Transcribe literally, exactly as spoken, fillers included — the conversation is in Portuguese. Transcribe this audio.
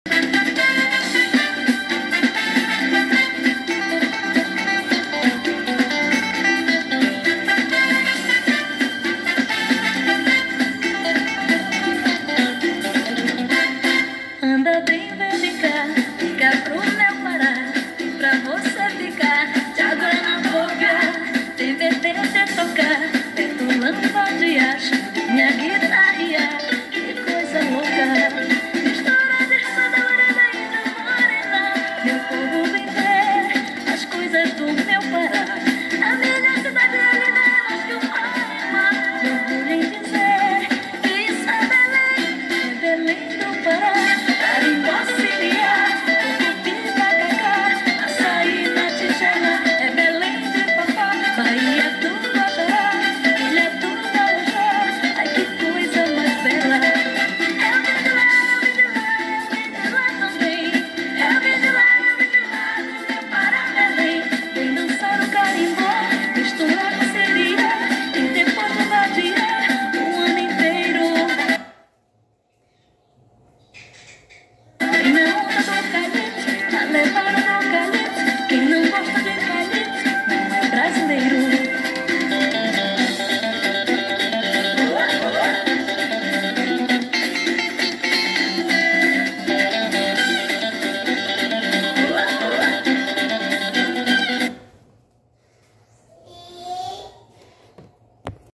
Anda bem, vem de cá, fica pro meu Pará, pra você ficar de água na boca, tem vertente tocar, petulando de acho, minha guitarra.